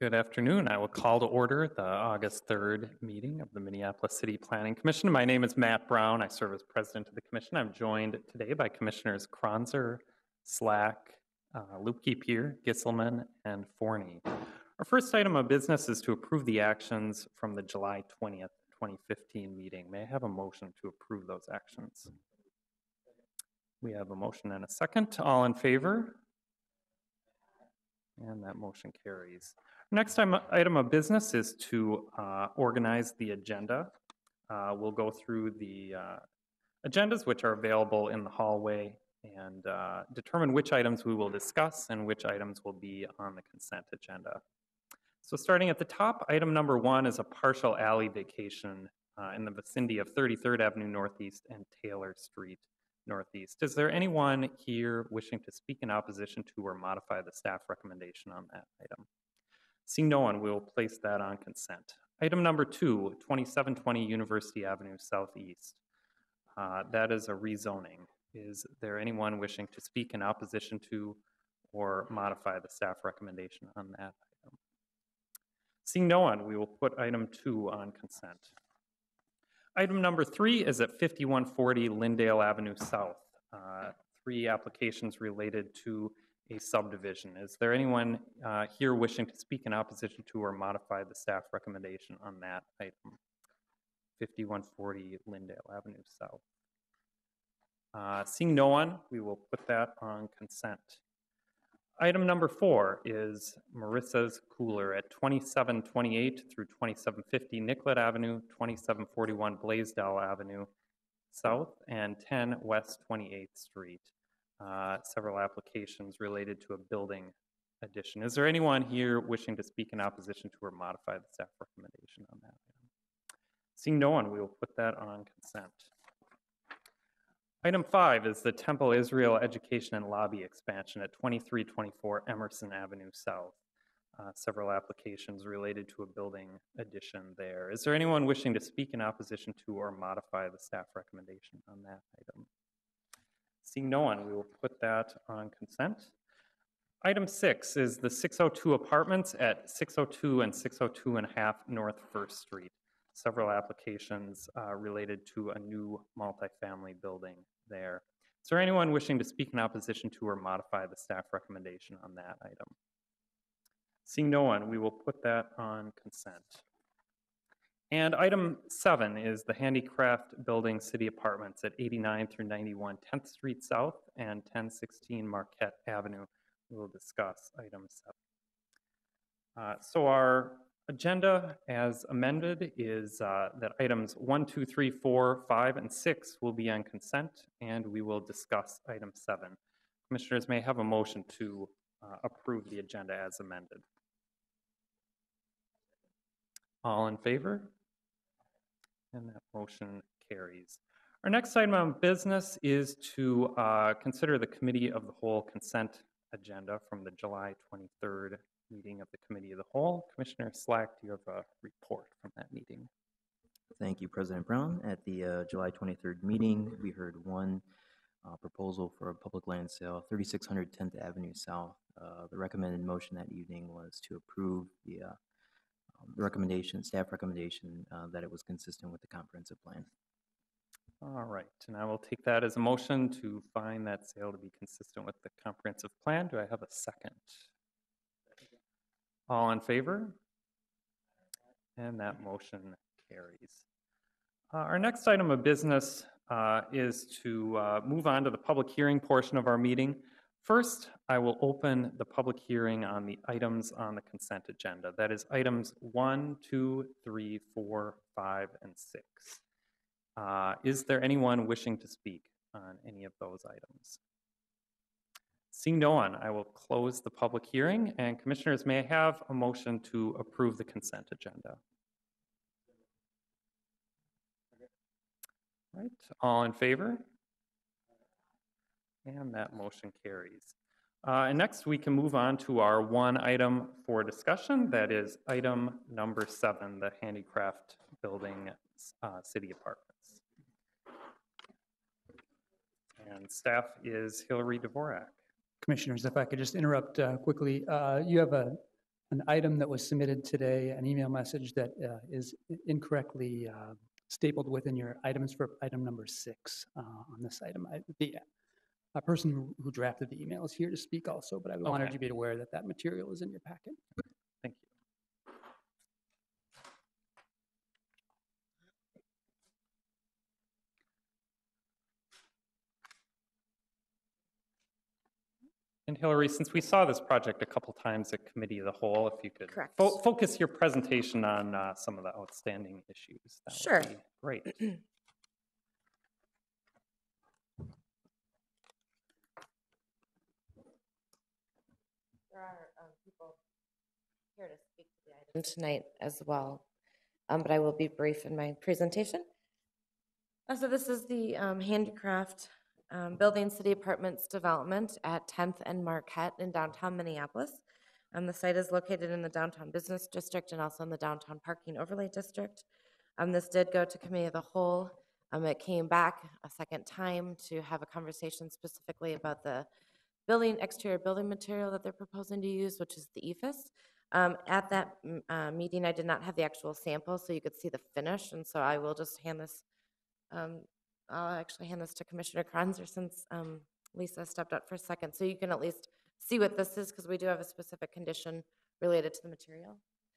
Good afternoon. I will call to order the August 3rd meeting of the Minneapolis City Planning Commission. My name is Matt Brown. I serve as president of the commission. I'm joined today by Commissioners Kronzer, Slack, Lupke, Peer, Gisselman, and Forney. Our first item of business is to approve the actions from the July 20th, 2015 meeting. May I have a motion to approve those actions? We have a motion and a second. All in favor? And that motion carries. Next item of business is to organize the agenda. We'll go through the agendas which are available in the hallway and determine which items we will discuss and which items will be on the consent agenda. So starting at the top, item number 1 is a partial alley vacation in the vicinity of 33rd Avenue Northeast and Taylor Street Northeast. Is there anyone here wishing to speak in opposition to or modify the staff recommendation on that item? Seeing no one, we will place that on consent. Item number 2, 2720 University Avenue Southeast. That is a rezoning. Is there anyone wishing to speak in opposition to or modify the staff recommendation on that item? Seeing no one, we will put item 2 on consent. Item number 3 is at 5140 Lindale Avenue South. 3 applications related to a subdivision. Is there anyone here wishing to speak in opposition to or modify the staff recommendation on that item? 5140 Lindale Avenue South. Seeing no one, we will put that on consent. Item number 4 is Marissa's Cooler at 2728 through 2750 Nicollet Avenue, 2741 Blaisdell Avenue South, and 10 West 28th Street. Several applications related to a building addition. Is there anyone here wishing to speak in opposition to or modify the staff recommendation on that item? Seeing no one, we will put that on consent. Item 5 is the Temple Israel Education and Lobby expansion at 2324 Emerson Avenue South. Several applications related to a building addition there. Is there anyone wishing to speak in opposition to or modify the staff recommendation on that item? Seeing no one, we will put that on consent. Item 6 is the 602 apartments at 602 and 602.5 North First Street. Several applications related to a new multifamily building there. Is there anyone wishing to speak in opposition to or modify the staff recommendation on that item? Seeing no one, we will put that on consent. And item 7 is the Handicraft Building City Apartments at 89 through 91 10th Street South and 1016 Marquette Avenue. We will discuss item 7. So our agenda as amended is that items 1, 2, 3, 4, 5, and 6 will be on consent, and we will discuss item 7. Commissioners may have a motion to approve the agenda as amended. All in favor? And that motion carries. Our next item of business is to consider the Committee of the Whole consent agenda from the July 23rd meeting of the Committee of the Whole. Commissioner Slack, do you have a report from that meeting? Thank you, President Brown. At the July 23rd meeting, we heard one proposal for a public land sale, 3600 10th Avenue South. The recommended motion that evening was to approve the staff recommendation that it was consistent with the comprehensive plan. All right, and I will take that as a motion to find that sale to be consistent with the comprehensive plan. Do I have a second? All in favor? And that motion carries. Our next item of business is to move on to the public hearing portion of our meeting. First, I will open the public hearing on the items on the consent agenda. That is items 1, 2, 3, 4, 5, and 6. Is there anyone wishing to speak on any of those items? Seeing no one, I will close the public hearing, and commissioners may have a motion to approve the consent agenda. Right, all in favor? And that motion carries. And next we can move on to our one item for discussion. That is item number 7, the Handicraft Building City Apartments. And staff is Hillary Dvorak. Commissioners, if I could just interrupt quickly. You have an item that was submitted today, an email message that is incorrectly stapled within your items for item number 6 on this item. The person who drafted the email is here to speak also, but I wanted Okay. you to be aware that that material is in your packet. Thank you. And Hillary, since we saw this project a couple times at Committee of the Whole, if you could Correct. focus your presentation on some of the outstanding issues, that Sure. would be great. There are people here to speak to the item tonight as well, but I will be brief in my presentation. So this is the Handicraft Building City Apartments development at 10th and Marquette in downtown Minneapolis. The site is located in the downtown business district and also in the downtown parking overlay district. This did go to Committee of the Whole. It came back a second time to have a conversation specifically about the exterior building material that they're proposing to use, which is the EFS. At that meeting, I did not have the actual sample, so you could see the finish, and so I will just hand this. I'll actually hand this to Commissioner Kranzer since Lisa stepped up for a second, so you can at least see what this is, because we do have a specific condition related to the material.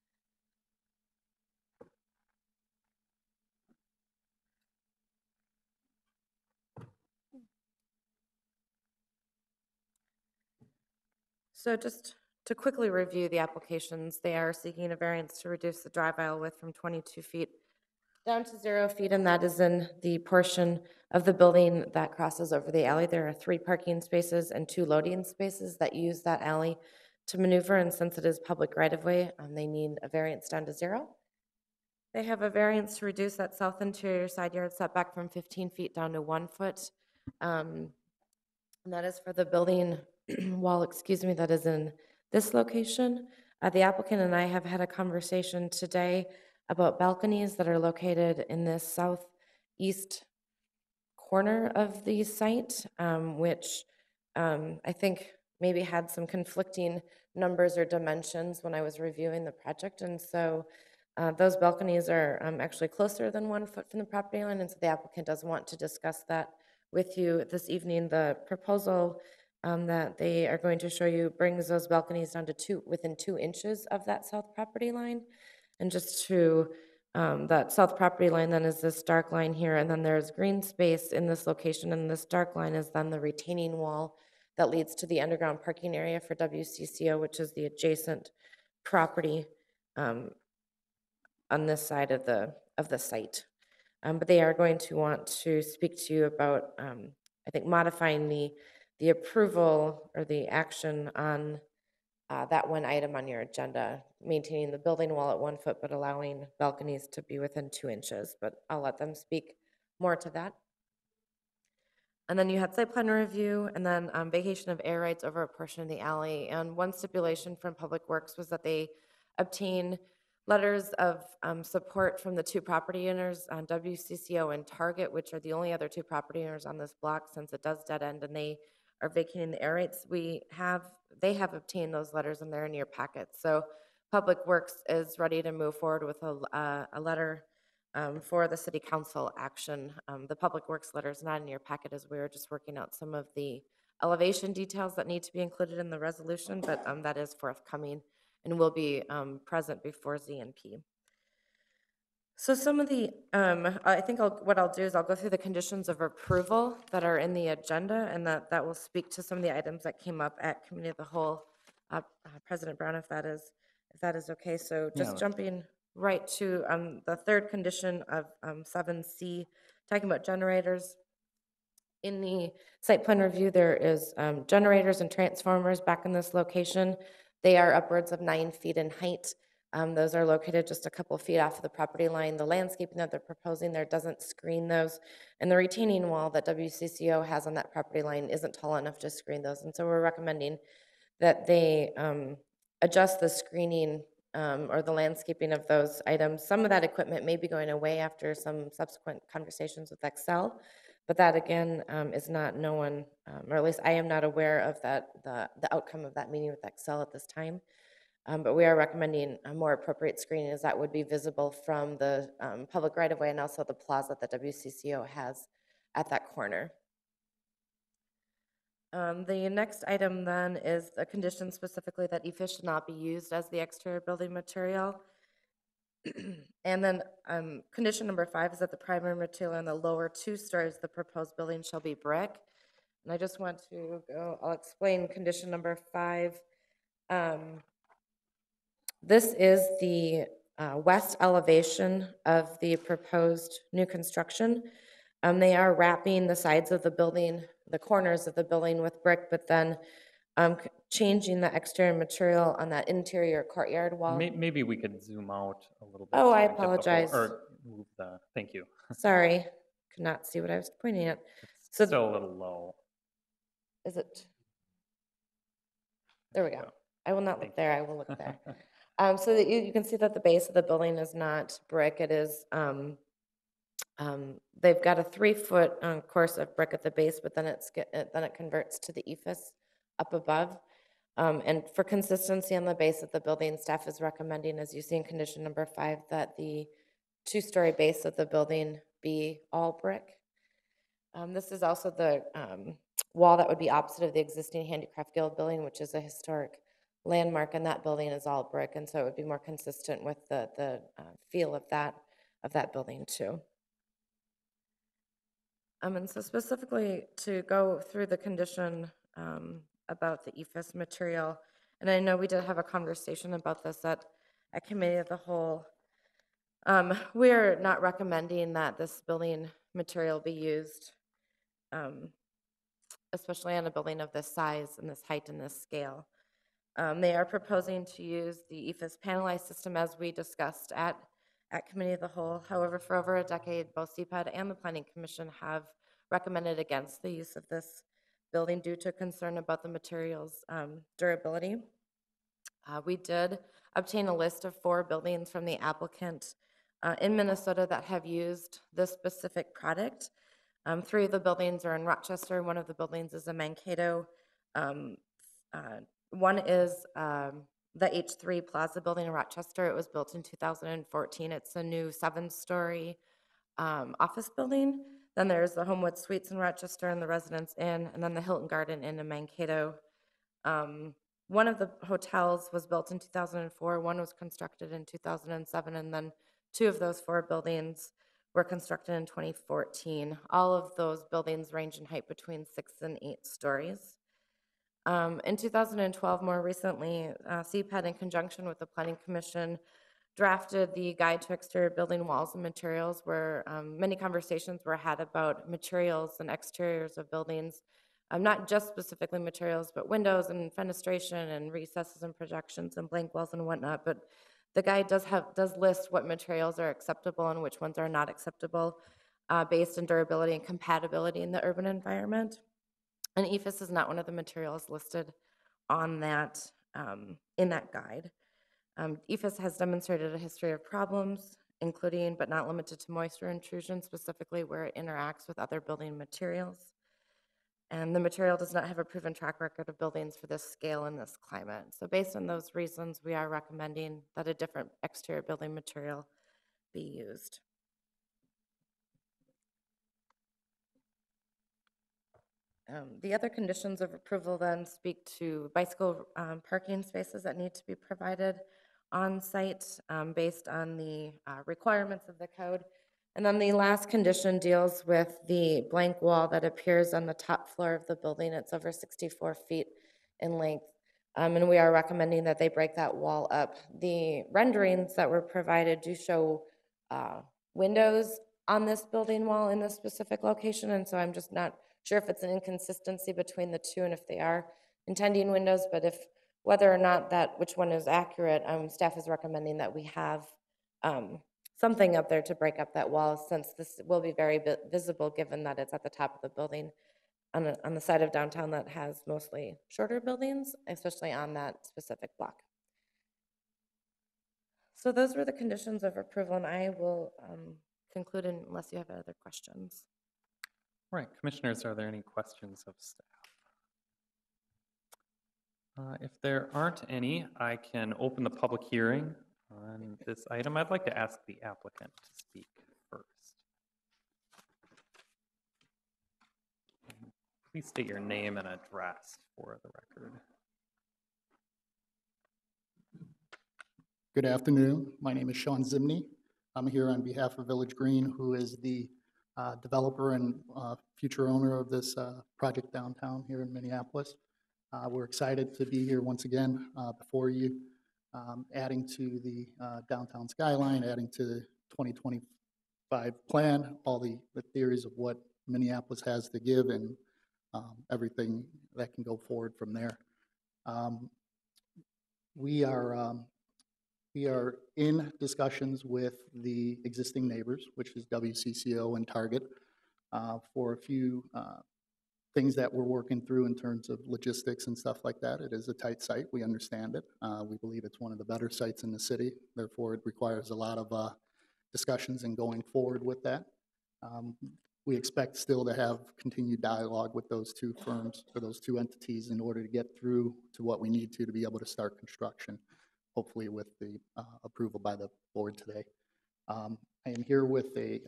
So just to quickly review the applications, they are seeking a variance to reduce the drive aisle width from 22 feet down to 0 feet, and that is in the portion of the building that crosses over the alley. There are 3 parking spaces and 2 loading spaces that use that alley to maneuver, and since it is public right-of-way, they need a variance down to 0. They have a variance to reduce that south interior side yard setback from 15 feet down to 1 foot. And that is for the building wall, that is in this location. The applicant and I have had a conversation today about balconies that are located in this southeast corner of the site, which I think maybe had some conflicting numbers or dimensions when I was reviewing the project. And so those balconies are actually closer than 1 foot from the property line, and so the applicant does want to discuss that with you this evening. The proposal that they are going to show you brings those balconies down to within 2 inches of that south property line. And just to, that south property line then is this dark line here, and then there's green space in this location, and this dark line is then the retaining wall that leads to the underground parking area for WCCO, which is the adjacent property on this side of the site. But they are going to want to speak to you about, I think, modifying the approval or the action on that one item on your agenda, maintaining the building wall at 1 foot, but allowing balconies to be within 2 inches. But I'll let them speak more to that. And then you had site plan review, and then vacation of air rights over a portion of the alley. And one stipulation from Public Works was that they obtain letters of support from the 2 property owners, WCCO and Target, which are the only other 2 property owners on this block, since it does dead end and they are vacating the air rights. They have obtained those letters, and they're in your packet. So Public Works is ready to move forward with a letter for the city council action. The Public Works letter is not in your packet, as we were just working out some of the elevation details that need to be included in the resolution, but that is forthcoming and will be present before ZNP. So some of the, I think what I'll do is I'll go through the conditions of approval that are in the agenda, and that will speak to some of the items that came up at Committee of the Whole. President Brown, if that is okay. So just Yeah. jumping right to the third condition of 7C, talking about generators. In the site plan review, there is generators and transformers back in this location. They are upwards of 9 feet in height. Those are located just a couple feet off of the property line. The landscaping that they're proposing there doesn't screen those, and the retaining wall that WCCO has on that property line isn't tall enough to screen those. And so we're recommending that they adjust the screening or the landscaping of those items. Some of that equipment may be going away after some subsequent conversations with Excel, but that again is not known, or at least I am not aware of that the outcome of that meeting with Excel at this time. But we are recommending a more appropriate screening as that would be visible from the public right-of-way and also the plaza that WCCO has at that corner. The next item then is a condition specifically that EFIS should not be used as the exterior building material. And then condition number 5 is that the primary material in the lower 2 stories of the proposed building shall be brick. And I just want to go, I'll explain condition number 5. This is the west elevation of the proposed new construction. They are wrapping the sides of the building, the corners of the building with brick, but then changing the exterior material on that interior courtyard wall. Maybe we could zoom out a little bit. Oh, I to get the whole- apologize. Or move the, thank you. Sorry, could not see what I was pointing at. It's So still a little low. is it? There we go. I will not Thank look there, I will look there. So that you can see that the base of the building is not brick, it is, they've got a 3-foot course of brick at the base, but then it converts to the EFIS up above. And for consistency on the base of the building, staff is recommending, as you see in condition number 5, that the 2-story base of the building be all brick. This is also the wall that would be opposite of the existing Handicraft Guild building, which is a historic landmark, and that building is all brick, and so it would be more consistent with the feel of that building too. And so specifically to go through the condition about the EFIS material, and I know we did have a conversation about this at committee of the whole. We're not recommending that this building material be used, especially on a building of this size and this height and this scale. They are proposing to use the EFIS panelized system as we discussed at committee of the whole. However, for over a decade, both CPAD and the Planning Commission have recommended against the use of this building due to concern about the material's durability. We did obtain a list of 4 buildings from the applicant in Minnesota that have used this specific product. 3 of the buildings are in Rochester. One of the buildings is in Mankato. One is the H3 Plaza building in Rochester. It was built in 2014. It's a new 7-story office building. Then there's the Homewood Suites in Rochester and the Residence Inn, and then the Hilton Garden Inn in Mankato. One of the hotels was built in 2004. One was constructed in 2007, and then 2 of those 4 buildings were constructed in 2014. All of those buildings range in height between 6 and 8 stories. In 2012, more recently, CPAD in conjunction with the Planning Commission drafted the Guide to Exterior Building Walls and Materials, where many conversations were had about materials and exteriors of buildings, not just specifically materials, but windows and fenestration and recesses and projections and blank walls and whatnot. But the guide does list what materials are acceptable and which ones are not acceptable based on durability and compatibility in the urban environment. And EFIS is not one of the materials listed on that in that guide. EFIS has demonstrated a history of problems, including but not limited to moisture intrusion, specifically where it interacts with other building materials. And the material does not have a proven track record of buildings for this scale and this climate. So based on those reasons, we are recommending that a different exterior building material be used. The other conditions of approval then speak to bicycle parking spaces that need to be provided on site based on the requirements of the code. And then the last condition deals with the blank wall that appears on the top floor of the building. It's over 64 feet in length. And we are recommending that they break that wall up. The renderings that were provided do show windows on this building wall in this specific location. And so I'm just not sure if it's an inconsistency between the two and if they are intending windows, but if whether or not which one is accurate, staff is recommending that we have something up there to break up that wall, since this will be very visible given that it's at the top of the building on the side of downtown that has mostly shorter buildings, especially on that specific block. So those were the conditions of approval, and I will conclude unless you have other questions. All right, commissioners, are there any questions of staff? If there aren't any, I can open the public hearing on this item. I'd like to ask the applicant to speak first. Please state your name and address for the record. Good afternoon. My name is Sean Zimney. I'm here on behalf of Village Green, who is the developer and future owner of this project downtown here in Minneapolis. We're excited to be here once again before you, adding to the downtown skyline, adding to the 2025 plan, all the theories of what Minneapolis has to give and everything that can go forward from there. We are in discussions with the existing neighbors, which is WCCO and Target, for a few things that we're working through in terms of logistics and stuff like that. It is a tight site. We understand it. We believe it's one of the better sites in the city. Therefore, it requires a lot of discussions and going forward with that. We expect still to have continued dialogue with those two firms or those two entities in order to get through to what we need to be able to start construction, hopefully with the approval by the board today. I am here with a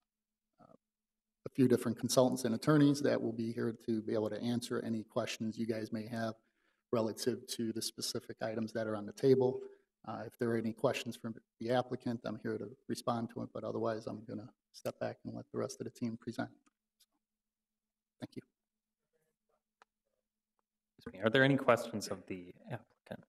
few different consultants and attorneys that will be here to be able to answer any questions you guys may have relative to the specific items that are on the table. If there are any questions from the applicant, I'm here to respond to it, but otherwise I'm going to step back and let the rest of the team present. Thank you. Excuse me, are there any questions of the applicant?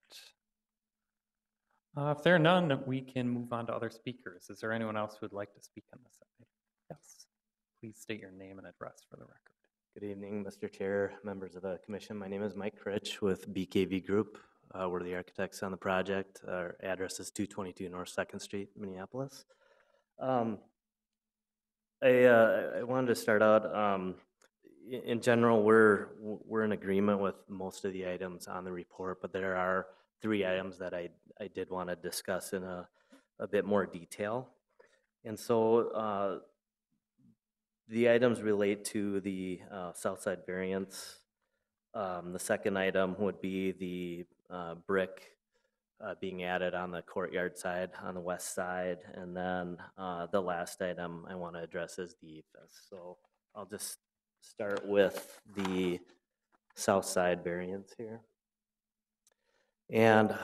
If there are none, we can move on to other speakers. Is there anyone else who would like to speak on this item? Yes. Please state your name and address for the record. Good evening, Mr. Chair, members of the commission. My name is Mike Critch with BKV Group. We're the architects on the project. Our address is 222 North 2nd Street, Minneapolis. I wanted to start out, in general, we're in agreement with most of the items on the report, but there are 3 items that I did want to discuss in a bit more detail. And so the items relate to the south side variance. The second item would be the brick being added on the courtyard side on the west side. And then the last item I want to address is the EFS. So I'll just start with the south side variance here. And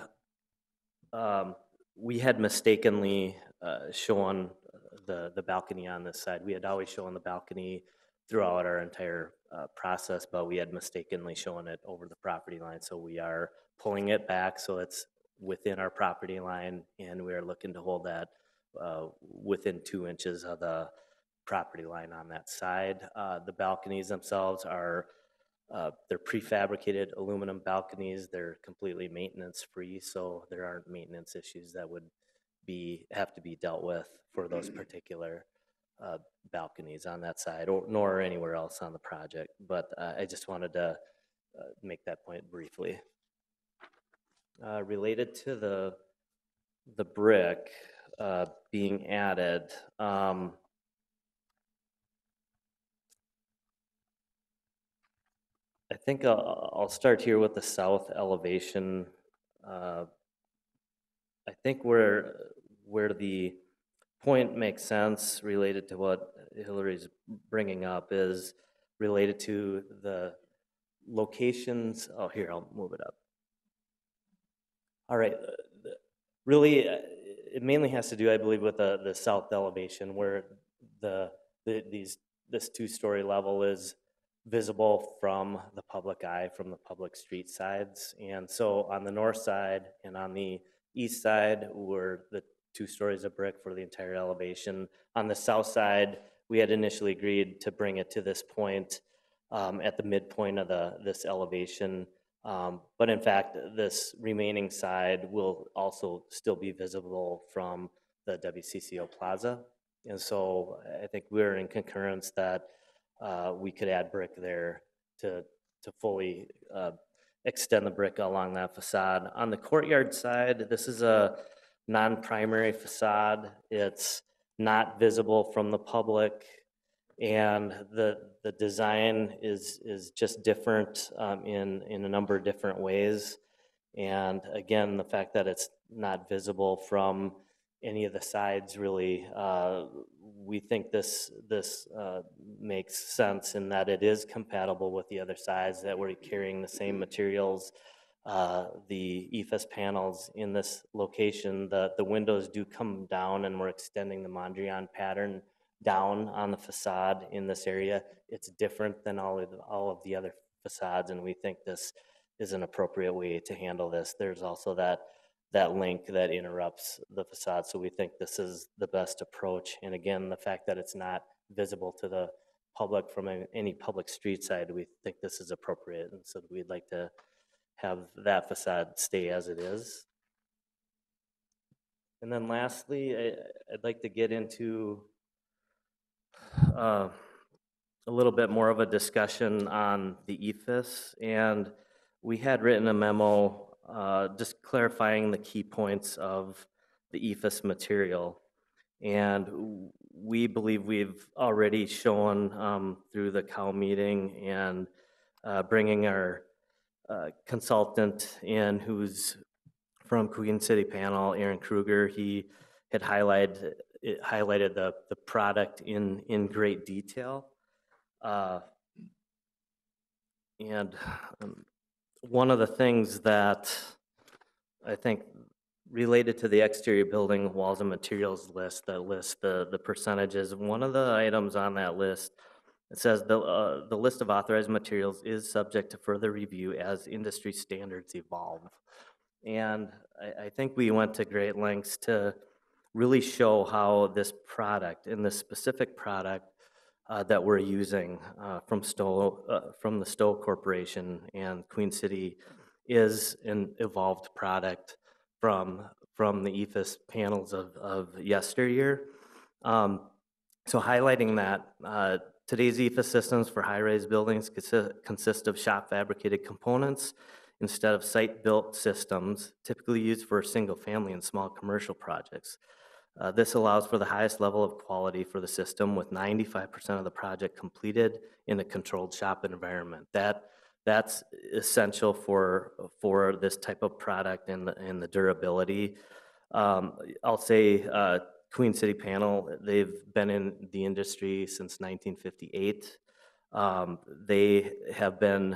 we had mistakenly shown the balcony on this side. We had always shown the balcony throughout our entire process, but we had mistakenly shown it over the property line. So we are pulling it back so it's within our property line, and we are looking to hold that within 2 inches of the property line on that side. The balconies themselves are they're prefabricated aluminum balconies. They're completely maintenance free, so there aren't maintenance issues that would have to be dealt with for those particular balconies on that side, nor anywhere else on the project. But I just wanted to make that point briefly. Related to the brick being added, I think I'll start here with the south elevation. I think where the point makes sense related to what Hillary's bringing up is related to the locations. Oh, here, I'll move it up. All right, really, it mainly has to do, I believe, with the south elevation where this 2-story level is visible from the public eye, from the public street sides. And so on the north side and on the east side were the 2 stories of brick for the entire elevation. On the south side, we had initially agreed to bring it to this point at the midpoint of this elevation. But in fact, this remaining side will also still be visible from the WCCO Plaza. And so I think we're in concurrence that we could add brick there to fully extend the brick along that facade. On the courtyard side, this is a non-primary facade. It's not visible from the public, and the design is just different in a number of different ways. And again, the fact that it's not visible from any of the sides really, we think this makes sense in that it is compatible with the other sides, that we're carrying the same materials. The EFS panels in this location, the windows do come down, and we're extending the Mondrian pattern down on the facade in this area. It's different than all of the other facades, and we think this is an appropriate way to handle this. There's also that link that interrupts the facade, so we think this is the best approach. And again, the fact that it's not visible to the public from any public street side, we think this is appropriate, and so we'd like to have that facade stay as it is. And then lastly, I'd like to get into a little bit more of a discussion on the EFS, and we had written a memo just clarifying the key points of the EFS material. And we believe we've already shown through the COW meeting and bringing our consultant in, who's from Queen City Panel, Aaron Kruger. He had highlighted the product in great detail. And one of the things that I think related to the exterior building walls and materials list, that lists the percentages, one of the items on that list, it says the list of authorized materials is subject to further review as industry standards evolve. And I think we went to great lengths to really show how this product, and this specific product that we're using from the Stowe Corporation and Queen City, is an evolved product from the EFS panels of yesteryear. So highlighting that, today's EFS systems for high-rise buildings consist of shop fabricated components instead of site-built systems typically used for single-family and small commercial projects. This allows for the highest level of quality for the system, with 95% of the project completed in a controlled shop environment. That's essential for this type of product and the durability. I'll say Queen City Panel, they've been in the industry since 1958. They have been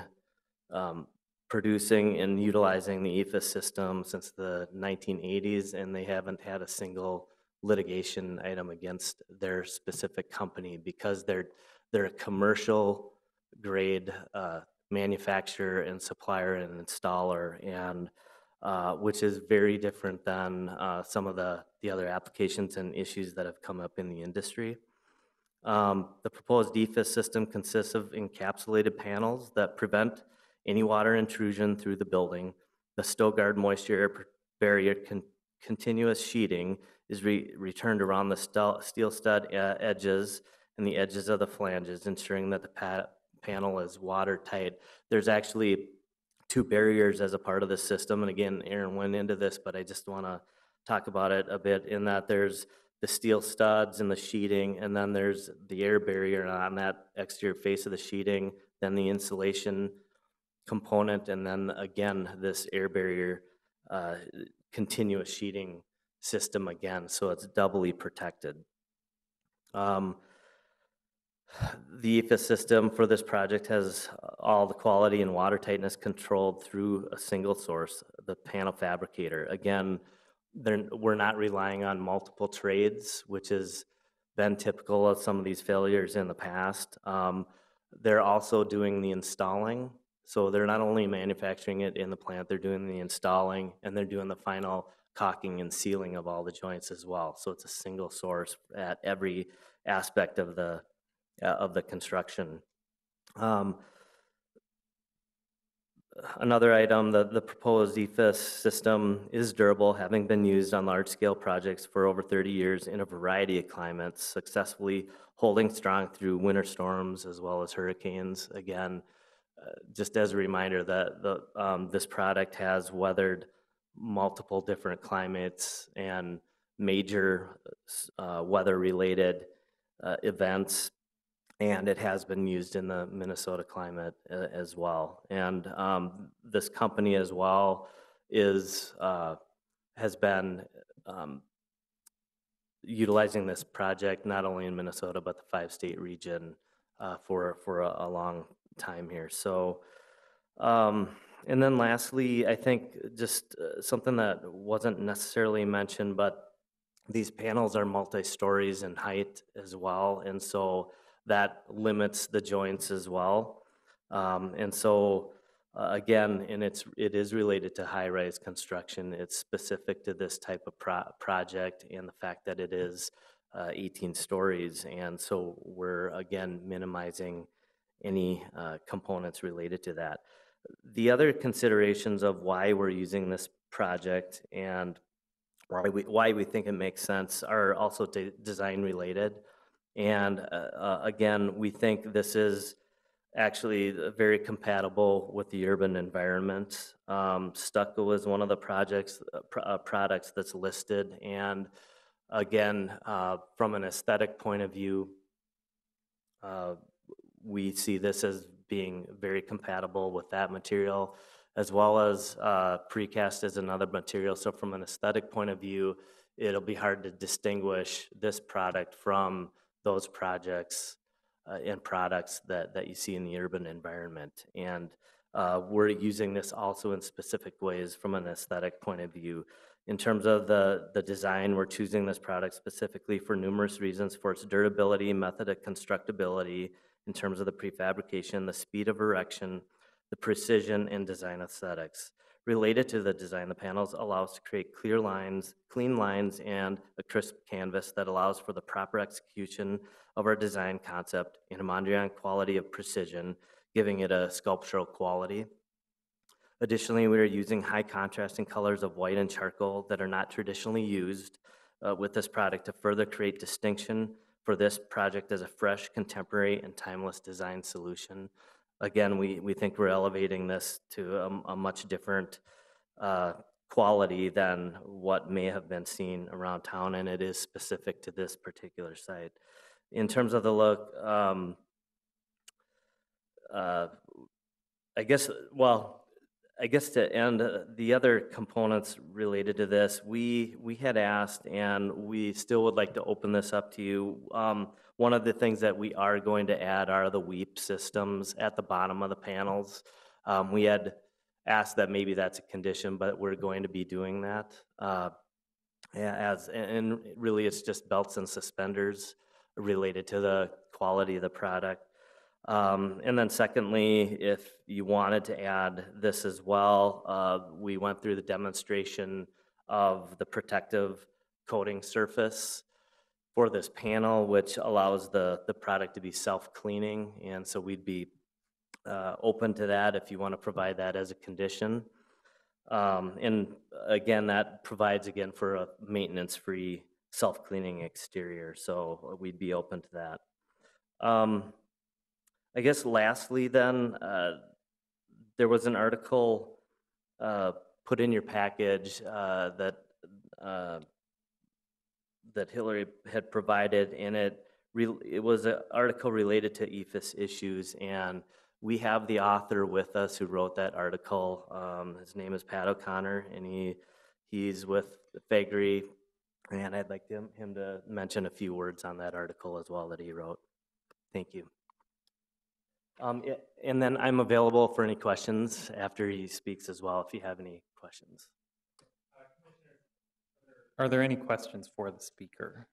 producing and utilizing the EFS system since the 1980s, and they haven't had a single litigation item against their specific company, because they're a commercial grade manufacturer and supplier and installer, and which is very different than some of the other applications and issues that have come up in the industry. The proposed EFS system consists of encapsulated panels that prevent any water intrusion through the building. The StoguArd moisture air barrier continuous sheeting is returned around the steel stud edges and the edges of the flanges, ensuring that the panel is watertight. There's actually 2 barriers as a part of the system, and again, Aaron went into this, but I just want to talk about it a bit, in that there's the steel studs and the sheeting, and then there's the air barrier on that exterior face of the sheeting, then the insulation component, and then again this air barrier continuous sheeting system again, so it's doubly protected. The EFS system for this project has all the quality and water tightness controlled through a single source, the panel fabricator. Again, we're not relying on multiple trades, which has been typical of some of these failures in the past. They're also doing the installing, so they're not only manufacturing it in the plant, they're doing the installing, and they're doing the final caulking and sealing of all the joints as well. So it's a single source at every aspect of the construction. Another item, the proposed EFS system is durable, having been used on large-scale projects for over 30 years in a variety of climates, successfully holding strong through winter storms as well as hurricanes. Again, just as a reminder that this product has weathered multiple different climates and major weather-related events, and it has been used in the Minnesota climate as well. And this company as well has been utilizing this project not only in Minnesota but the 5-state region for a long time here. So, and then lastly, I think just something that wasn't necessarily mentioned, but these panels are multi-stories in height as well, and so that limits the joints as well. And so again, and it is related to high-rise construction. It's specific to this type of project and the fact that it is 18 stories, and so we're again minimizing any components related to that. The other considerations of why we're using this project and why we think it makes sense are also design related. And again, we think this is actually very compatible with the urban environment. Stucco is one of the products that's listed, and again, from an aesthetic point of view, we see this as being very compatible with that material, as well as precast is another material. So from an aesthetic point of view, it'll be hard to distinguish this product from those projects and products that you see in the urban environment. And we're using this also in specific ways from an aesthetic point of view. In terms of the design, we're choosing this product specifically for numerous reasons: for its durability, method of constructability, in terms of the prefabrication, the speed of erection, the precision, and design aesthetics. Related to the design, the panels allow us to create clear lines, clean lines, and a crisp canvas that allows for the proper execution of our design concept in a Mondrian quality of precision, giving it a sculptural quality. Additionally, we are using high contrasting colors of white and charcoal that are not traditionally used with this product to further create distinction for this project as a fresh, contemporary, and timeless design solution. Again, we think we're elevating this to a much different quality than what may have been seen around town, and it is specific to this particular site. In terms of the look, I guess to end, the other components related to this, we had asked, and we still would like to open this up to you. One of the things that we are going to add are the weep systems at the bottom of the panels. We had asked that maybe that's a condition, but we're going to be doing that. And really it's just belts and suspenders related to the quality of the product. And then secondly, if you wanted to add this as well, we went through the demonstration of the protective coating surface for this panel, which allows the product to be self-cleaning, and so we'd be open to that if you want to provide that as a condition. And again, that provides again for a maintenance-free self-cleaning exterior, so we'd be open to that. I guess lastly then, there was an article put in your package that Hillary had provided, and it was an article related to EIFS issues, and we have the author with us who wrote that article. His name is Pat O'Connor, and he's with Faegre, and I'd like him to mention a few words on that article as well that he wrote. Thank you. And then I'm available for any questions after he speaks as well, if you have any questions. Are there any questions for the speaker?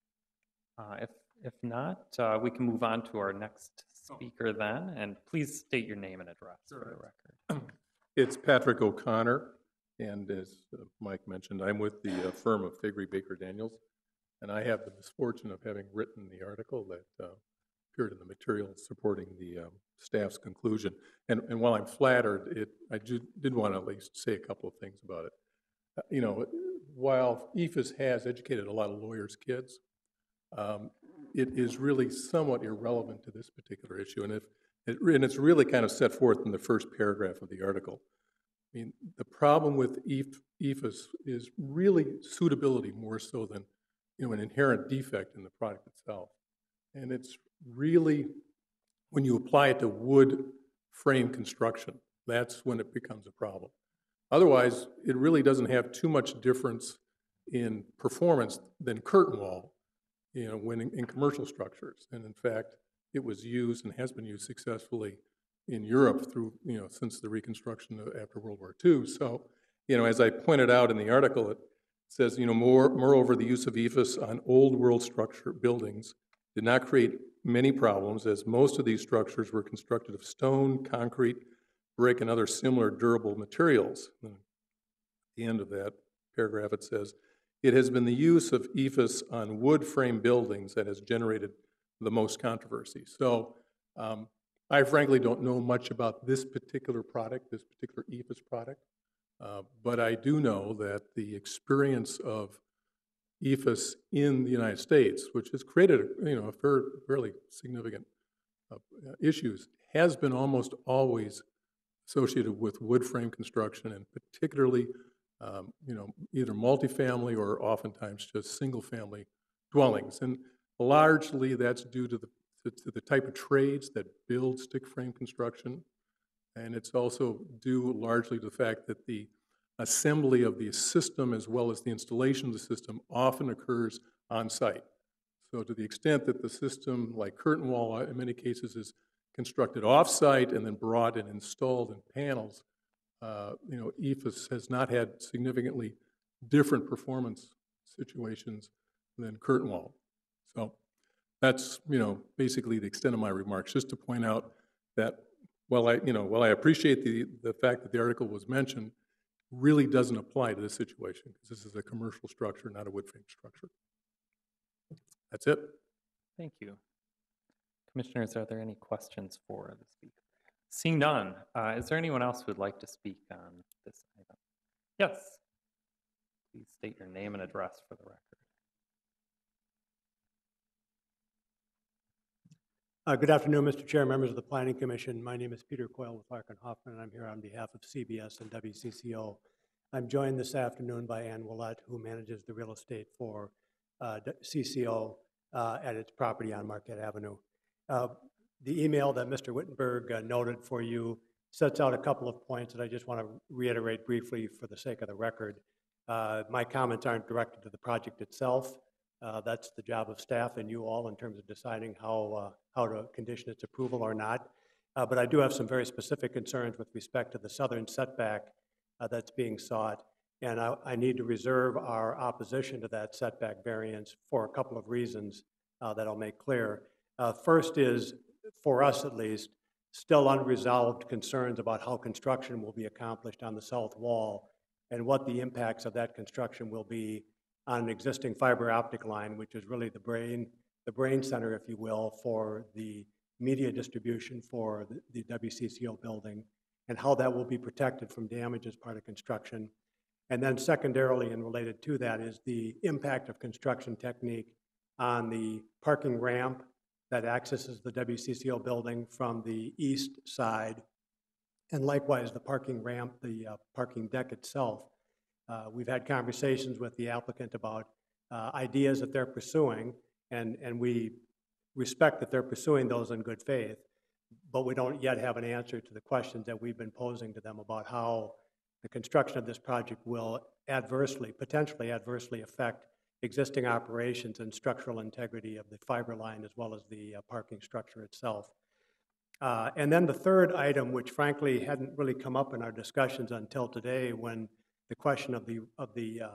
If not, we can move on to our next speaker then, and please state your name and address for the record. It's Patrick O'Connor, and as Mike mentioned, I'm with the firm of Faegre Baker Daniels, and I have the misfortune of having written the article that appeared in the materials supporting the staff's conclusion. And while I'm flattered, I did want to at least say a couple of things about it. While EIFS has educated a lot of lawyers' kids, it is really somewhat irrelevant to this particular issue, and it's really kind of set forth in the first paragraph of the article. I mean, the problem with EIFS is really suitability more so than an inherent defect in the product itself. And it's really, when you apply it to wood frame construction, that's when it becomes a problem. Otherwise, it really doesn't have too much difference in performance than curtain wall, when in commercial structures. And in fact, it was used and has been used successfully in Europe through, since the reconstruction after World War II. So, as I pointed out in the article, it says, moreover, the use of EIFS on old world structure buildings did not create many problems, as most of these structures were constructed of stone, concrete, brick, and other similar durable materials. At the end of that paragraph, it says, it has been the use of EIFS on wood frame buildings that has generated the most controversy. So I frankly don't know much about this particular product, this particular EIFS product, but I do know that the experience of EIFS in the United States, which has created a fairly significant issues, has been almost always associated with wood frame construction, and particularly either multifamily or oftentimes just single family dwellings. And largely that's due to the type of trades that build stick frame construction. And it's also due largely to the fact that the assembly of the system as well as the installation of the system often occurs on site. So to the extent that the system, like curtain wall, in many cases is constructed off-site and then brought and installed in panels, EIFS has not had significantly different performance situations than curtain wall. So that's, basically the extent of my remarks, just to point out that while I appreciate the fact that the article was mentioned, really doesn't apply to this situation, because this is a commercial structure, not a wood frame structure. That's it. Thank you. Commissioners, are there any questions for the speaker? Seeing none, is there anyone else who would like to speak on this item? Yes. Please state your name and address for the record. Good afternoon, Mr. Chair, members of the Planning Commission. My name is Peter Coyle with Larkin Hoffman, and I'm here on behalf of CBS and WCCO. I'm joined this afternoon by Ann Willett, who manages the real estate for CCO at its property on Marquette Avenue. The email that Mr. Wittenberg noted for you sets out a couple of points that I just want to reiterate briefly for the sake of the record. My comments aren't directed to the project itself. That's the job of staff and you all in terms of deciding how to condition its approval or not. But I do have some very specific concerns with respect to the southern setback that's being sought. And I need to reserve our opposition to that setback variance for a couple of reasons that I'll make clear. First is, for us at least, still unresolved concerns about how construction will be accomplished on the south wall and what the impacts of that construction will be on an existing fiber optic line, which is really the brain center, if you will, for the media distribution for the WCCO building, and how that will be protected from damage as part of construction. And then secondarily and related to that is the impact of construction technique on the parking ramp that accesses the WCCO building from the east side, and likewise the parking ramp, the parking deck itself. We've had conversations with the applicant about ideas that they're pursuing, and we respect that they're pursuing those in good faith, but we don't yet have an answer to the questions that we've been posing to them about how the construction of this project will potentially adversely affect existing operations and structural integrity of the fiber line as well as the parking structure itself. And then the third item, which frankly hadn't really come up in our discussions until today, when the question of the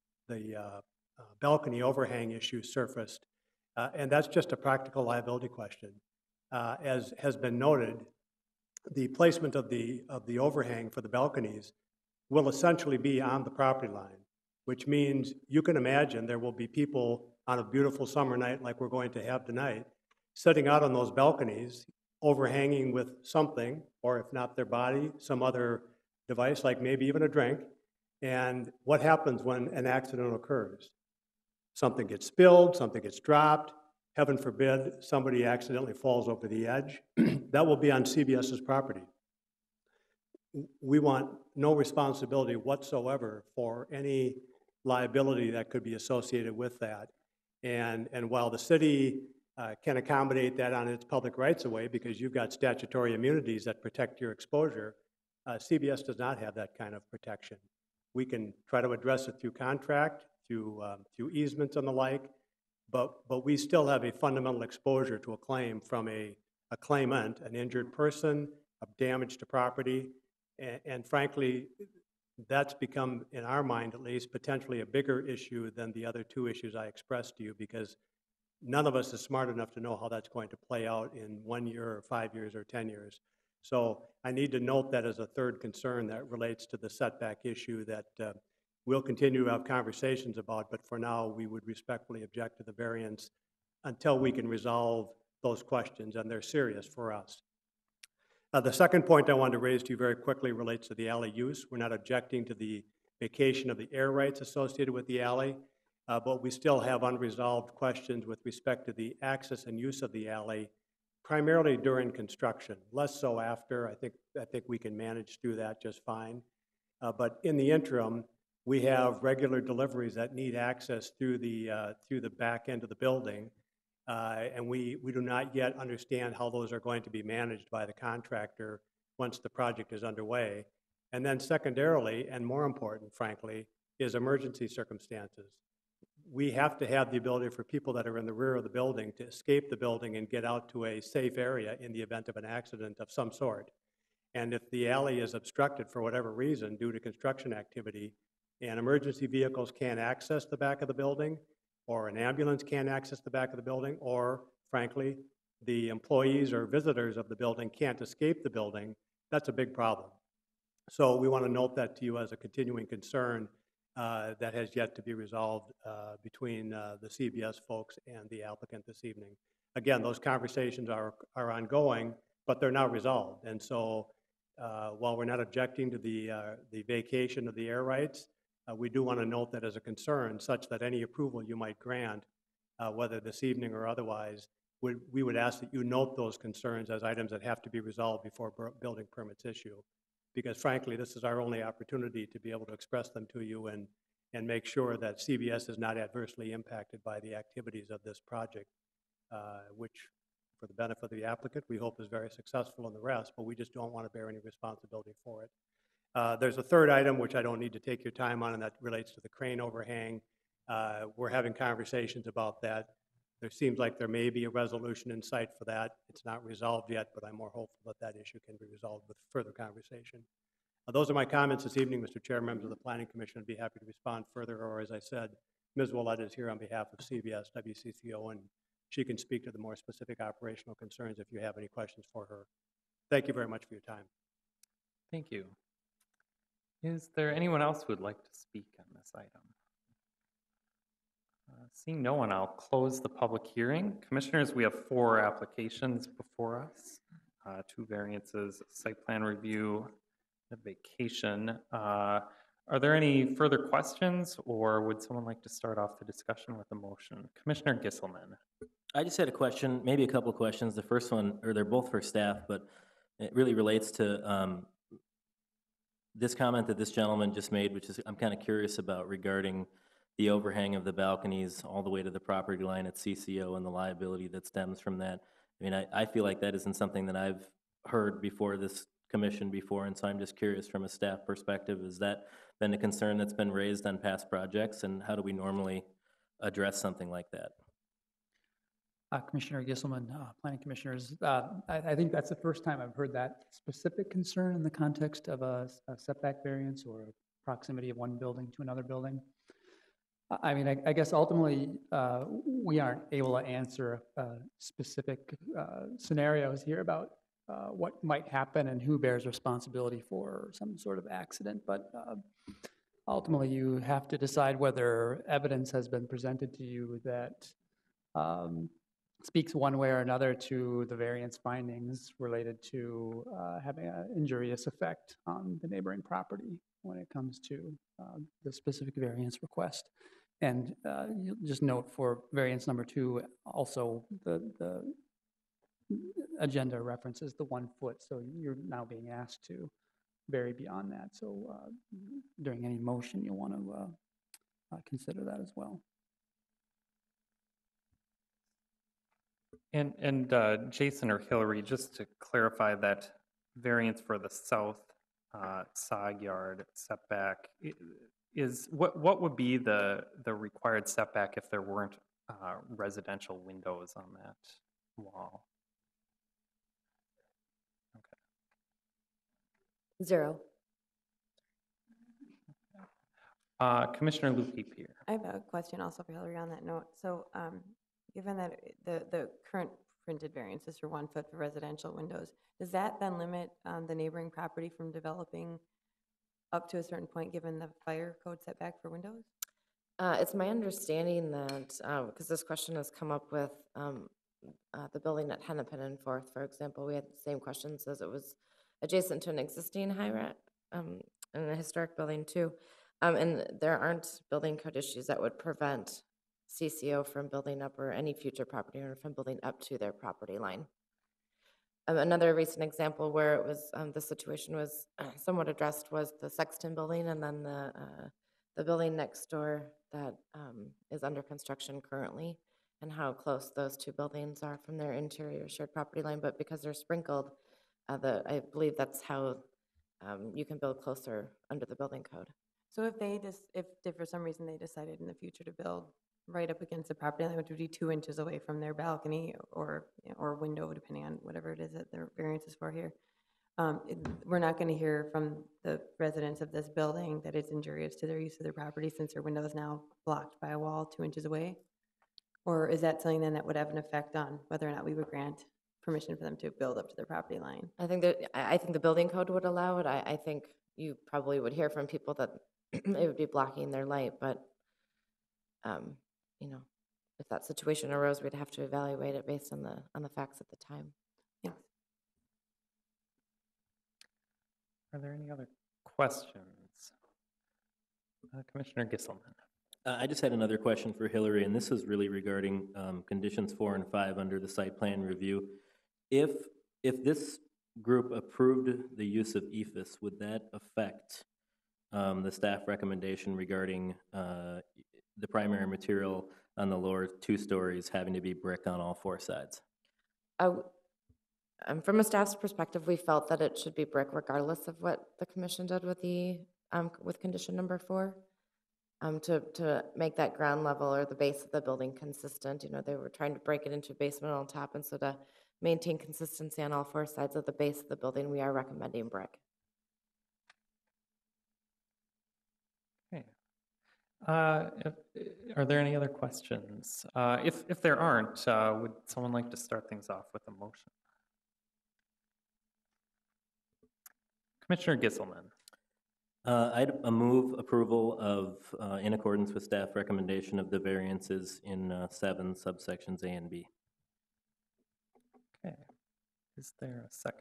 balcony overhang issue surfaced, and that's just a practical liability question. As has been noted, the placement of the overhang for the balconies will essentially be on the property line, which means you can imagine there will be people on a beautiful summer night like we're going to have tonight, sitting out on those balconies, overhanging with something, or if not their body, some other device, like maybe even a drink. And what happens when an accident occurs? Something gets spilled, something gets dropped, heaven forbid, somebody accidentally falls over the edge. That will be on CBS's property. We want no responsibility whatsoever for any liability that could be associated with that. And while the city can accommodate that on its public rights of way, because you've got statutory immunities that protect your exposure, CBS does not have that kind of protection. We can try to address it through contract, through easements and the like, but we still have a fundamental exposure to a claim from a claimant, an injured person, of damage to property, and frankly, that's become, in our mind at least, potentially a bigger issue than the other two issues I expressed to you, because none of us is smart enough to know how that's going to play out in 1 year or 5 years or 10 years. So I need to note that as a third concern that relates to the setback issue that we'll continue to have conversations about, but for now, we would respectfully object to the variance until we can resolve those questions, and they're serious for us. The second point I wanted to raise to you very quickly relates to the alley use. We're not objecting to the vacation of the air rights associated with the alley, but we still have unresolved questions with respect to the access and use of the alley, primarily during construction, less so after. I think we can manage through that just fine. But in the interim, we have regular deliveries that need access through the back end of the building, and we do not yet understand how those are going to be managed by the contractor once the project is underway. And then secondarily, and more important, frankly, is emergency circumstances. We have to have the ability for people that are in the rear of the building to escape the building and get out to a safe area in the event of an accident of some sort. And if the alley is obstructed for whatever reason due to construction activity, and emergency vehicles can't access the back of the building, or an ambulance can't access the back of the building, or frankly, the employees or visitors of the building can't escape the building, that's a big problem. So we want to note that to you as a continuing concern that has yet to be resolved between the CBS folks and the applicant this evening. Again, those conversations are ongoing, but they're not resolved. And so while we're not objecting to the vacation of the air rights, we do want to note that as a concern, such that any approval you might grant, whether this evening or otherwise, we would ask that you note those concerns as items that have to be resolved before building permits issue. Because frankly, this is our only opportunity to be able to express them to you and make sure that CBS is not adversely impacted by the activities of this project, which, for the benefit of the applicant, we hope is very successful in the rest, but we just don't want to bear any responsibility for it. There's a third item, which I don't need to take your time on, and that relates to the crane overhang. We're having conversations about that. There seems like there may be a resolution in sight for that. It's not resolved yet, but I'm more hopeful that that issue can be resolved with further conversation. Those are my comments this evening, Mr. Chair, members of the Planning Commission. I'd be happy to respond further, or as I said, Ms. Willett is here on behalf of CBS, WCCO, and she can speak to the more specific operational concerns if you have any questions for her. Thank you very much for your time. Thank you. Is there anyone else who would like to speak on this item? Seeing no one, I'll close the public hearing. Commissioners, we have 4 applications before us, 2 variances, site plan review, a vacation. Are there any further questions, or would someone like to start off the discussion with a motion? Commissioner Gisselman. I just had a question, maybe a couple of questions. The first one, or they're both for staff, but it really relates to this comment that this gentleman just made, which is I'm kind of curious about regarding the overhang of the balconies all the way to the property line at CCO and the liability that stems from that. I mean, I feel like that isn't something that I've heard before this commission before, and so I'm just curious from a staff perspective, has that been a concern that's been raised on past projects, and how do we normally address something like that? Commissioner Gisselman, Planning Commissioners, I think that's the first time I've heard that specific concern in the context of a setback variance or proximity of one building to another building. I mean, I guess ultimately we aren't able to answer specific scenarios here about what might happen and who bears responsibility for some sort of accident, but ultimately you have to decide whether evidence has been presented to you that speaks one way or another to the variance findings related to having an injurious effect on the neighboring property when it comes to the specific variance request. And you'll just note for variance number 2, also the agenda references the 1 foot, so you're now being asked to vary beyond that. So during any motion, you'll want to consider that as well. And Jason or Hillary, just to clarify that variance for the south side yard setback is, what would be the required setback if there weren't residential windows on that wall? 0. Commissioner Lupe-Peer. I have a question also for Hillary on that note. So, given that the current printed variance is for 1 foot for residential windows, does that then limit the neighboring property from developing up to a certain point, given the fire code setback for windows? It's my understanding that, because this question has come up with the building at Hennepin and Fourth, for example, we had the same questions as it was adjacent to an existing and a historic building too. And there aren't building code issues that would prevent CCO from building up, or any future property owner from building up to their property line. Another recent example where it was, the situation was somewhat addressed was the Sexton building, and then the building next door that is under construction currently, and how close those two buildings are from their interior shared property line. But because they're sprinkled, I believe that's how you can build closer under the building code. So if if for some reason they decided in the future to build right up against the property line, which would be 2 inches away from their balcony or window, depending on whatever it is that their variance is for here, we're not going to hear from the residents of this building that it's injurious to their use of their property since their window is now blocked by a wall 2 inches away? Or is that something then that would have an effect on whether or not we would grant permission for them to build up to their property line? I think the building code would allow it. I think you probably would hear from people that it would be blocking their light, but if that situation arose, we'd have to evaluate it based on the facts at the time. Yes. Are there any other questions? Commissioner Gisselman. I just had another question for Hillary, and this is really regarding conditions 4 and 5 under the site plan review. If this group approved the use of EFS, would that affect the staff recommendation regarding the primary material on the lower 2 stories having to be brick on all 4 sides? From a staff's perspective, we felt that it should be brick regardless of what the commission did with with condition number 4. To make that ground level or the base of the building consistent. They were trying to break it into a basement on top, and so to maintain consistency on all 4 sides of the base of the building, we are recommending brick. Okay. Are there any other questions? If there aren't, would someone like to start things off with a motion? Commissioner Gisselman. I'd move approval of, in accordance with staff recommendation of the variances in 7 subsections A and B. Okay. Is there a second?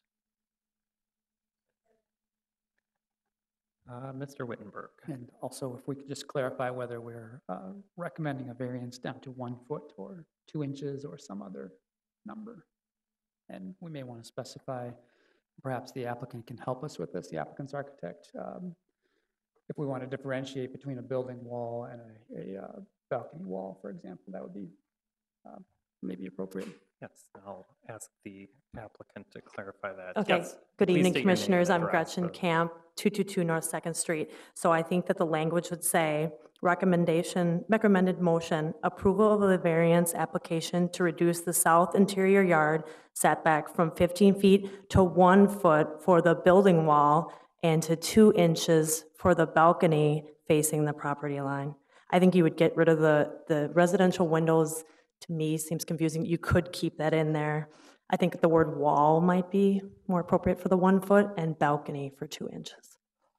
Mr. Wittenberg. And also, if we could just clarify whether we're recommending a variance down to 1 foot or 2 inches or some other number. And we may want to specify, perhaps the applicant can help us with this, the applicant's architect. If we want to differentiate between a building wall and a balcony wall, for example, that would be maybe appropriate. Yes, I'll ask the applicant to clarify that. Okay. Yes, Good please evening, state your name Commissioners. and I'm address Gretchen for- Camp, 222 North 2nd Street. So I think that the language would say, recommended motion, approval of the variance application to reduce the south interior yard setback from 15 feet to 1 foot for the building wall and to 2 inches for the balcony facing the property line. I think you would get rid of the residential windows. To me, seems confusing. You could keep that in there. I think the word wall might be more appropriate for the 1 foot and balcony for 2 inches.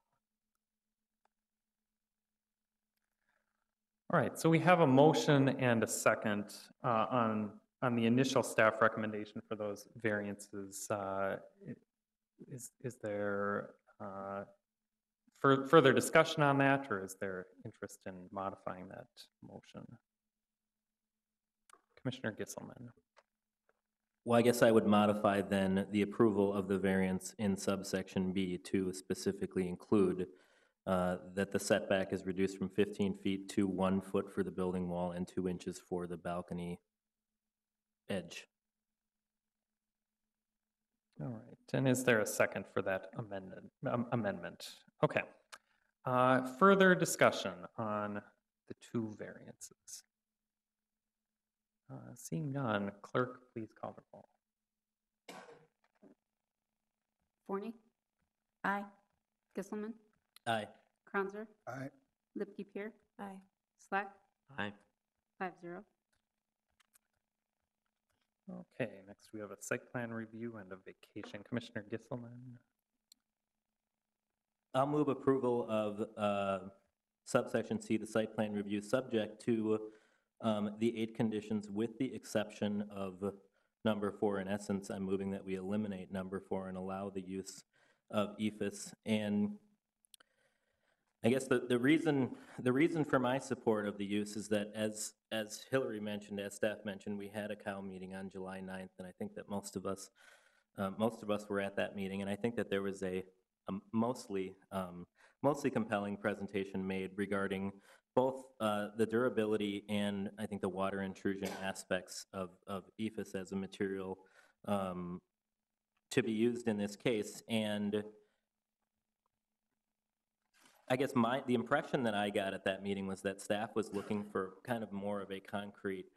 All right, so we have a motion and a second on the initial staff recommendation for those variances. Is there further discussion on that, or is there interest in modifying that motion? Commissioner Gisselman. Well, I guess I would modify then the approval of the variance in subsection B to specifically include that the setback is reduced from 15 feet to 1 foot for the building wall and 2 inches for the balcony edge. All right, and is there a second for that amendment? Okay. Further discussion on the two variances? Seeing none, clerk, please call the roll. Forney? Aye. Gisselman? Aye. Cronzer? Aye. Lipke Pier? Aye. Slack? Aye. 5-0. Okay, next we have a site plan review and a vacation. Commissioner Gisselman. I'll move approval of subsection C, the site plan review, subject to the 8 conditions with the exception of number 4. In essence, I'm moving that we eliminate number 4 and allow the use of EFS. And I guess the reason for my support of the use is that as Hillary mentioned, as staff mentioned, we had a COW meeting on July 9th, and I think that most of us were at that meeting, and I think that there was a mostly compelling presentation made regarding both the durability and I think the water intrusion aspects of EFS as a material to be used in this case. And I guess the impression that I got at that meeting was that staff was looking for kind of more of a concrete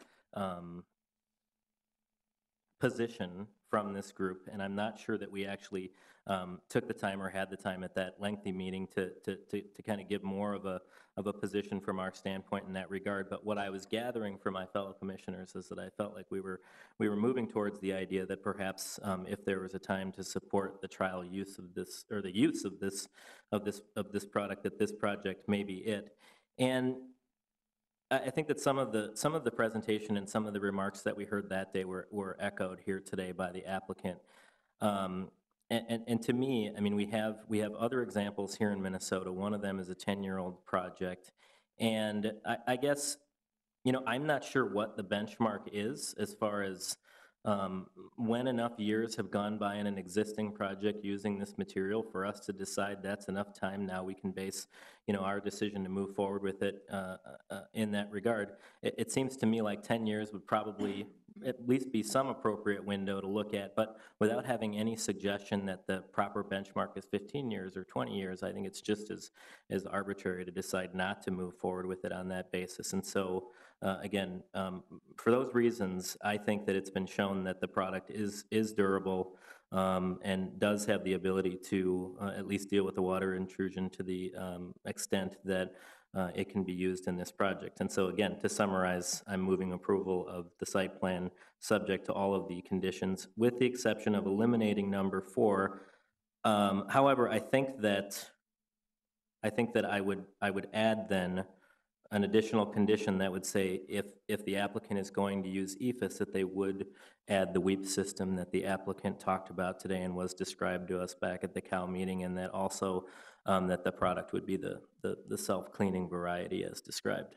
position from this group, and I'm not sure that we actually took the time or had the time at that lengthy meeting to kind of give more of a position from our standpoint in that regard. But what I was gathering from my fellow commissioners is that I felt like we were moving towards the idea that perhaps if there was a time to support the trial use of this, or the use of this product, that this project may be it. And I think that some of the presentation and some of the remarks that we heard that day were echoed here today by the applicant. And to me, I mean, we have other examples here in Minnesota. One of them is a 10-year-old project, and I guess, you know, I'm not sure what the benchmark is as far as when enough years have gone by in an existing project using this material for us to decide that's enough time. Now we can base, you know, our decision to move forward with it in that regard. It seems to me like 10 years would probably at least be some appropriate window to look at, but without having any suggestion that the proper benchmark is 15 years or 20 years, I think it's just as arbitrary to decide not to move forward with it on that basis. And so, again, for those reasons, I think that it's been shown that the product is durable and does have the ability to at least deal with the water intrusion to the extent that it can be used in this project. And so again, to summarize, I'm moving approval of the site plan subject to all of the conditions with the exception of eliminating number 4. However, I think that I would add then an additional condition that would say if the applicant is going to use EFS, that they would add the WEEP system that the applicant talked about today and was described to us back at the COW meeting, and that also that the product would be the self-cleaning variety as described.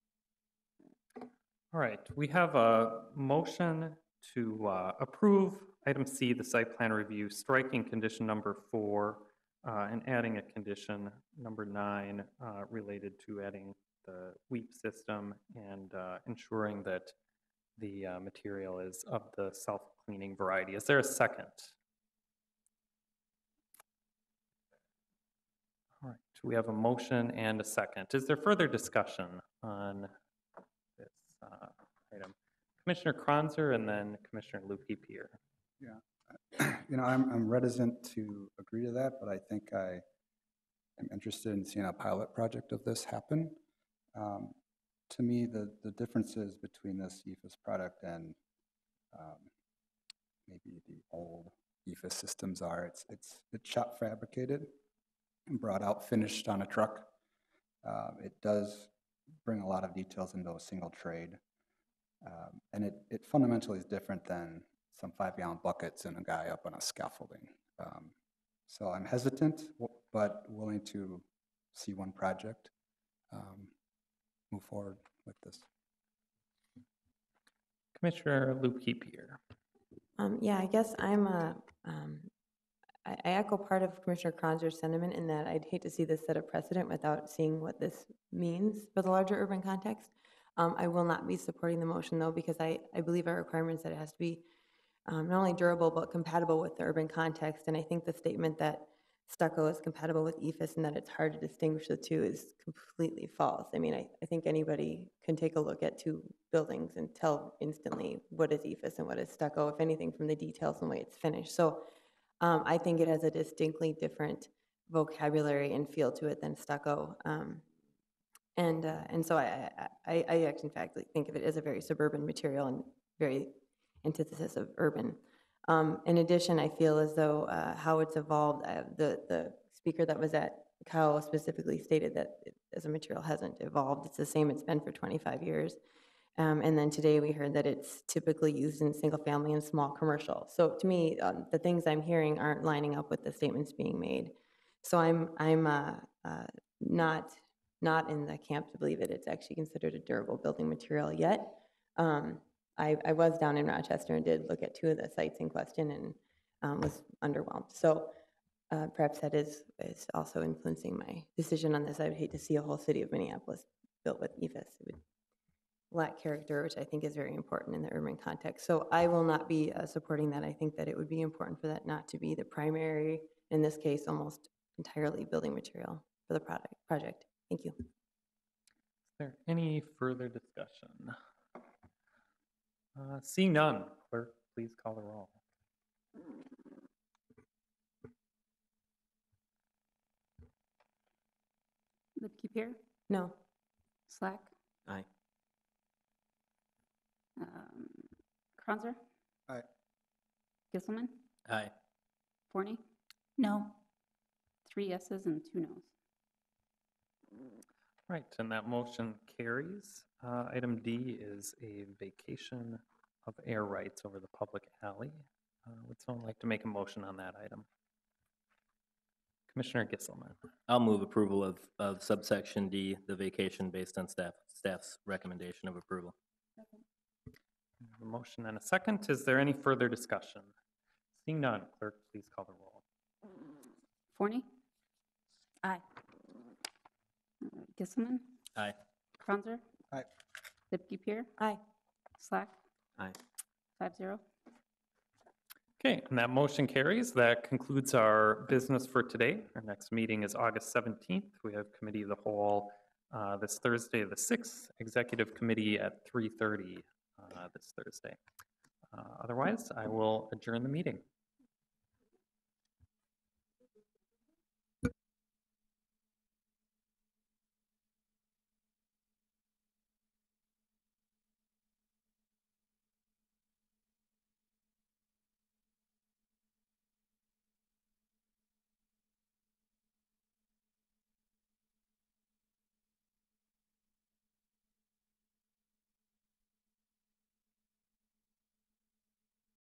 All right, we have a motion to approve item C, the site plan review, striking condition number 4 and adding a condition number 9 related to adding the WEEP system and ensuring that the material is of the self-cleaning variety. Is there a second? All right, we have a motion and a second. Is there further discussion on this item? Commissioner Cronzer and then Commissioner Lupke Pier. Yeah, you know, I'm reticent to agree to that, but I think I am interested in seeing a pilot project of this happen. To me, the differences between this EFS product and maybe the old EFS systems are it's shop fabricated and brought out finished on a truck. It does bring a lot of details into a single trade, and it fundamentally is different than some 5-gallon buckets and a guy up on a scaffolding. So I'm hesitant, but willing to see one project move forward with this. Commissioner Lupke Pier. Yeah, I guess I echo part of Commissioner Cronzer's sentiment in that I'd hate to see this set a precedent without seeing what this means for the larger urban context. I will not be supporting the motion though, because I believe our requirements that it has to be not only durable, but compatible with the urban context. And I think the statement that stucco is compatible with EFS and that it's hard to distinguish the two is completely false. I mean, I think anybody can take a look at two buildings and tell instantly what is EFS and what is stucco, if anything, from the details and the way it's finished. So I think it has a distinctly different vocabulary and feel to it than stucco. And so I actually, in fact, think of it as a very suburban material and very antithesis of urban. In addition, I feel as though how it's evolved, the speaker that was at CAO specifically stated that it, as a material hasn't evolved. It's the same it's been for 25 years. And then today we heard that it's typically used in single family and small commercial. So to me, the things I'm hearing aren't lining up with the statements being made. So I'm not in the camp to believe that it's actually considered a durable building material yet. I was down in Rochester and did look at two of the sites in question and was underwhelmed. So perhaps that is also influencing my decision on this. I would hate to see a whole city of Minneapolis built with EFS. It would lack character, which I think is very important in the urban context. So I will not be supporting that. I think that it would be important for that not to be the primary, in this case, almost entirely building material for the project. Thank you. Is there any further discussion? Seeing none, clerk, please call the roll. Lipke-Peer, No. Slack, Aye. Cronzer, Aye. Gisselman, Aye. Forney? No. 3 yeses and 2 nos. Right, and that motion carries. Item D is a vacation of air rights over the public alley. Would someone like to make a motion on that item? Commissioner Gisselman. I'll move approval of subsection D, the vacation based on staff's recommendation of approval. A motion and a second. Is there any further discussion? Seeing none, clerk, please call the roll. Forney? Aye. Gisselman, Aye. Cronzer? Aye. Lipke-Peer, Aye. Slack, Aye. 5-0. Okay, and that motion carries. That concludes our business for today. Our next meeting is August 17th. We have committee of the whole this Thursday, the 6th, executive committee at 3:30 this Thursday. Otherwise, I will adjourn the meeting.